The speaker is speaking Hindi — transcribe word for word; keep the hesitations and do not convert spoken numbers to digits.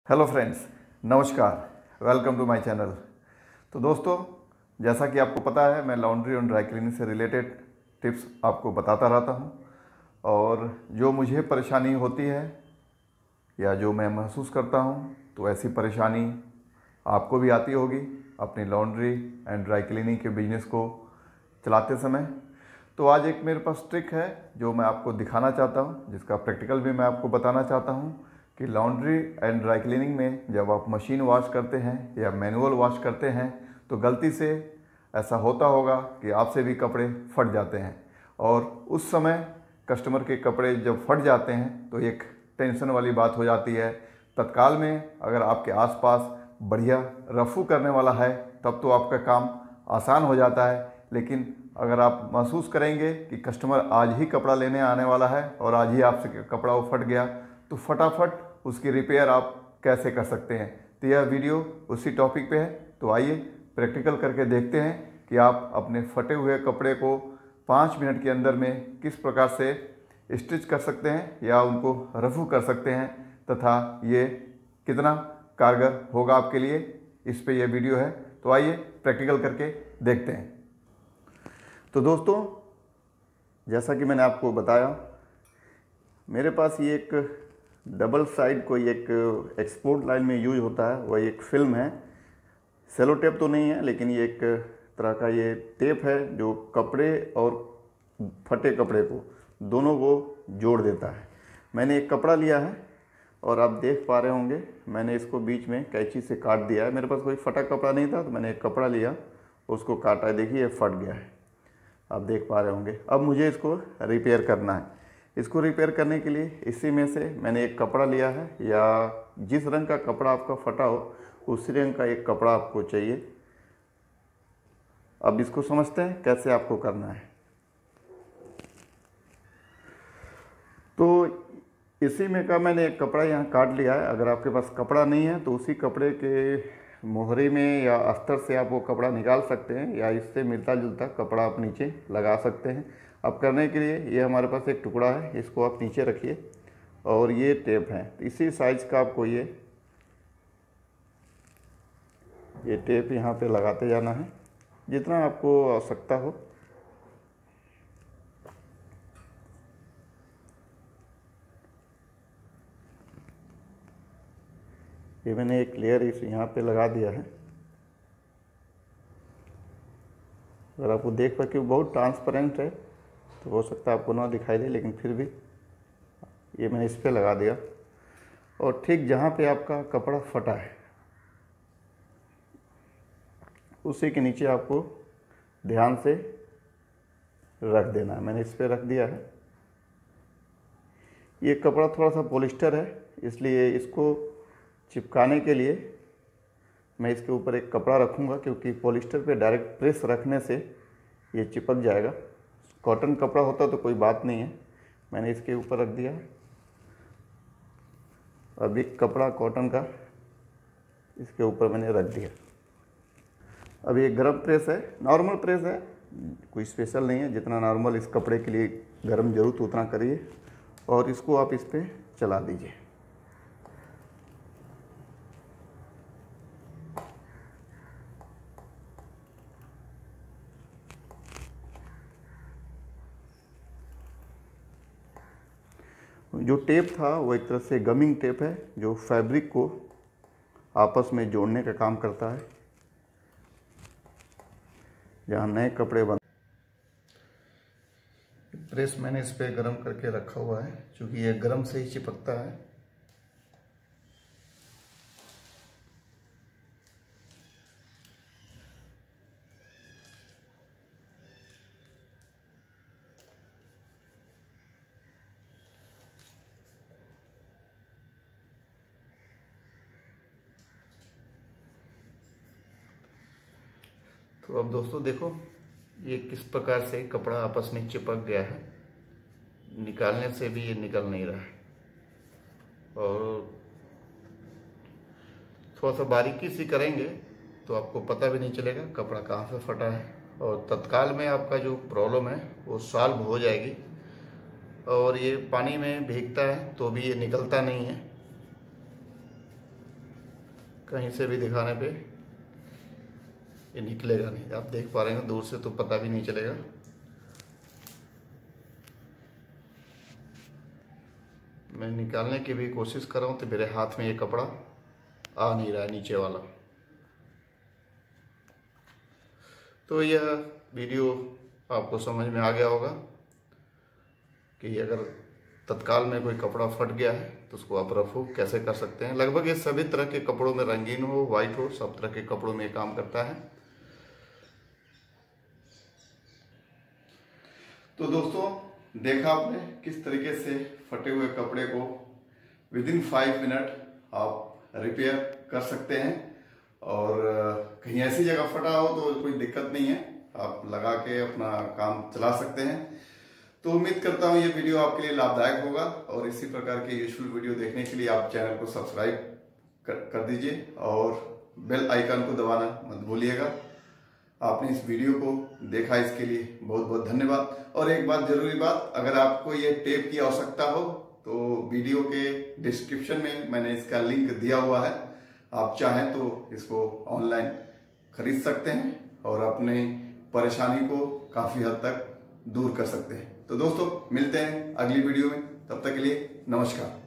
हेलो फ्रेंड्स, नमस्कार। Welcome to my channel. तो दोस्तों, जैसा कि आपको पता है, मैं लॉन्ड्री और ड्राई क्लीनिंग से रिलेटेड टिप्स आपको बताता रहता हूं। और जो मुझे परेशानी होती है या जो मैं महसूस करता हूं, तो ऐसी परेशानी आपको भी आती होगी अपनी लॉन्ड्री एंड ड्राई क्लीनिंग के बिजनेस को चलाते समय। तो आज एक मेरे पास ट्रिक है जो मैं आपको दिखाना चाहता हूं, जिसका प्रैक्टिकल भी मैं आपको बताना चाहता हूं कि लॉन्ड्री एंड ड्राई क्लीनिंग में जब आप मशीन वॉश करते हैं या मैनुअल वॉश करते हैं तो गलती से ऐसा होता होगा कि आपसे भी कपड़े फट जाते हैं। और उस समय कस्टमर के कपड़े जब फट जाते हैं तो एक टेंशन वाली बात हो जाती है। तत्काल में अगर आपके आसपास बढ़िया रफू करने वाला है तब तो आपका काम आसान हो जाता है, लेकिन अगर आप महसूस करेंगे कि कस्टमर आज ही कपड़ा लेने आने वाला है और आज ही आपसे कपड़ा वो फट गया, तो फटाफट उसकी रिपेयर आप कैसे कर सकते हैं। तो यह वीडियो उसी टॉपिक पे है। तो आइए प्रैक्टिकल करके देखते हैं कि आप अपने फटे हुए कपड़े को पाँच मिनट के अंदर में किस प्रकार से स्टिच कर सकते हैं या उनको रफू कर सकते हैं, तथा ये कितना कारगर होगा आपके लिए, इस पे यह वीडियो है। तो आइए प्रैक्टिकल करके देखते हैं। तो दोस्तों, जैसा कि मैंने आपको बताया, मेरे पास ये एक डबल साइड कोई एक एक्सपोर्ट लाइन में यूज होता है, वह एक फिल्म है। सेलो टेप तो नहीं है, लेकिन ये एक तरह का ये टेप है जो कपड़े और फटे कपड़े को दोनों को जोड़ देता है। मैंने एक कपड़ा लिया है और आप देख पा रहे होंगे, मैंने इसको बीच में कैंची से काट दिया है। मेरे पास कोई फटा कपड़ा नहीं था तो मैंने एक कपड़ा लिया, उसको काटा है। देखिए, ये फट गया है, आप देख पा रहे होंगे। अब मुझे इसको रिपेयर करना है। इसको रिपेयर करने के लिए इसी में से मैंने एक कपड़ा लिया है, या जिस रंग का कपड़ा आपका फटा हो उसी रंग का एक कपड़ा आपको चाहिए। अब इसको समझते हैं कैसे आपको करना है। तो इसी में का मैंने एक कपड़ा यहाँ काट लिया है। अगर आपके पास कपड़ा नहीं है तो उसी कपड़े के मोहरे में या अस्तर से आप वो कपड़ा निकाल सकते हैं, या इससे मिलता जुलता कपड़ा आप नीचे लगा सकते हैं। अब करने के लिए ये हमारे पास एक टुकड़ा है, इसको आप नीचे रखिए, और ये टेप है। इसी साइज का आपको ये ये टेप यहाँ पे लगाते जाना है जितना आपको आवश्यकता हो। ये मैंने एक लेयर इस यहाँ पे लगा दिया है। अगर आपको देख पा कि बहुत ट्रांसपेरेंट है तो हो सकता है आपको ना दिखाई दे, लेकिन फिर भी ये मैंने इस पे लगा दिया। और ठीक जहाँ पे आपका कपड़ा फटा है उसी के नीचे आपको ध्यान से रख देना है। मैंने इस पे रख दिया है। ये कपड़ा थोड़ा सा पॉलिस्टर है, इसलिए इसको चिपकाने के लिए मैं इसके ऊपर एक कपड़ा रखूँगा, क्योंकि पॉलिस्टर पे डायरेक्ट प्रेस रखने से ये चिपक जाएगा। कॉटन कपड़ा होता तो कोई बात नहीं है। मैंने इसके ऊपर रख दिया। अब एक कपड़ा कॉटन का इसके ऊपर मैंने रख दिया। अब ये गरम प्रेस है, नॉर्मल प्रेस है, कोई स्पेशल नहीं है। जितना नॉर्मल इस कपड़े के लिए गर्म जरूरत उतना करिए और इसको आप इस पर चला दीजिए। जो टेप था वो एक तरह से गमिंग टेप है, जो फैब्रिक को आपस में जोड़ने का काम करता है। जहाँ नए कपड़े बन प्रेस मैंने इस पे गरम करके रखा हुआ है, क्योंकि ये गरम से ही चिपकता है। तो अब दोस्तों देखो, ये किस प्रकार से कपड़ा आपस में चिपक गया है। निकालने से भी ये निकल नहीं रहा है, और थोड़ा सा बारीकी से करेंगे तो आपको पता भी नहीं चलेगा कपड़ा कहाँ से फटा है, और तत्काल में आपका जो प्रॉब्लम है वो सॉल्व हो जाएगी। और ये पानी में भीगता है तो भी ये निकलता नहीं है। कहीं से भी दिखाने पे ये निकलेगा नहीं। आप देख पा रहे हैं दूर से तो पता भी नहीं चलेगा। मैं निकालने की भी कोशिश कर रहा हूँ तो मेरे हाथ में ये कपड़ा आ नहीं रहा है नीचे वाला। तो यह वीडियो आपको समझ में आ गया होगा कि अगर तत्काल में कोई कपड़ा फट गया है तो उसको आप रफू कैसे कर सकते हैं। लगभग ये सभी तरह के कपड़ों में, रंगीन हो, वाइट हो, सब तरह के कपड़ों में काम करता है। तो दोस्तों, देखा आपने किस तरीके से फटे हुए कपड़े को विद इन फाइव मिनट आप रिपेयर कर सकते हैं। और कहीं ऐसी जगह फटा हो तो कोई दिक्कत नहीं है, आप लगा के अपना काम चला सकते हैं। तो उम्मीद करता हूँ ये वीडियो आपके लिए लाभदायक होगा और इसी प्रकार के यूजफुल वीडियो देखने के लिए आप चैनल को सब्सक्राइब कर, कर दीजिए और बेल आइकन को दबाना मत भूलिएगा। आपने इस वीडियो को देखा, इसके लिए बहुत बहुत धन्यवाद। और एक बात, जरूरी बात, अगर आपको ये टेप की आवश्यकता हो तो वीडियो के डिस्क्रिप्शन में मैंने इसका लिंक दिया हुआ है। आप चाहें तो इसको ऑनलाइन खरीद सकते हैं और अपनी परेशानी को काफी हद तक दूर कर सकते हैं। तो दोस्तों, मिलते हैं अगली वीडियो में, तब तक के लिए नमस्कार।